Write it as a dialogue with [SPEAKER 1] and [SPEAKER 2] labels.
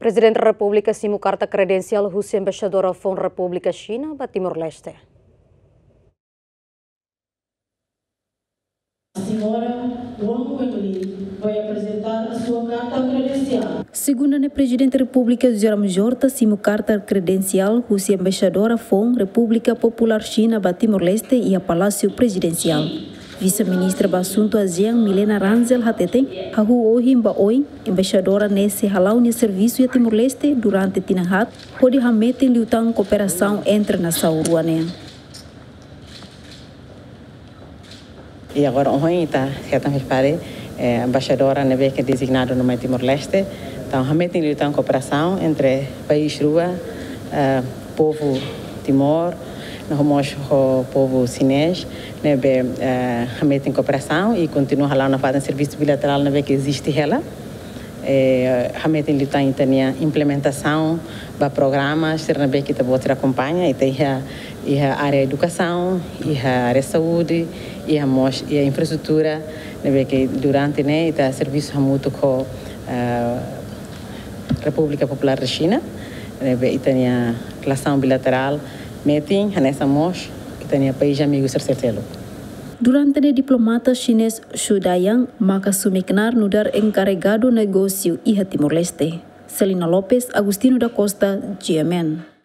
[SPEAKER 1] Presidente da República simu carta credencial Rússia embaixadora FON República China para Timor-Leste.
[SPEAKER 2] A senhora Wang Wenli vai apresentar a sua carta credencial.
[SPEAKER 3] Segundo o Presidente da República Jerome Jorta, simu carta credencial Rússia embaixadora FON República Popular China para Timor-Leste e a Palácio Presidencial. Vice-ministra do Assunto Asian Milena Ranzel Hatete, a Ohim Baoi, embaixadora nesse halau de serviço a Timor-Leste durante Tinahat, pode remeter liutang cooperação entre nação ruanen.
[SPEAKER 4] E agora ontem está certamente para embaixadora neve que é designado no Timor-Leste, então remetem liutang cooperação entre país rua, povo Timor, o povo chinês, remetem cooperação e continuam lá na fase de serviço bilateral que existe ela. Remetem liutang implementação de programas que você acompanha e tem a área de educação, e a área de saúde, e a infraestrutura, que durante o serviço mútuo com a República Popular da China, e tem a relação bilateral, meeting, nessa mos, que tem país amigo cercetelo.
[SPEAKER 3] Durante o diplomata chinês Xu Dayang, maka sumiknar nudar encarregado negócio e Timor-Leste. Celina Lopes, Agustino da Costa, GMN.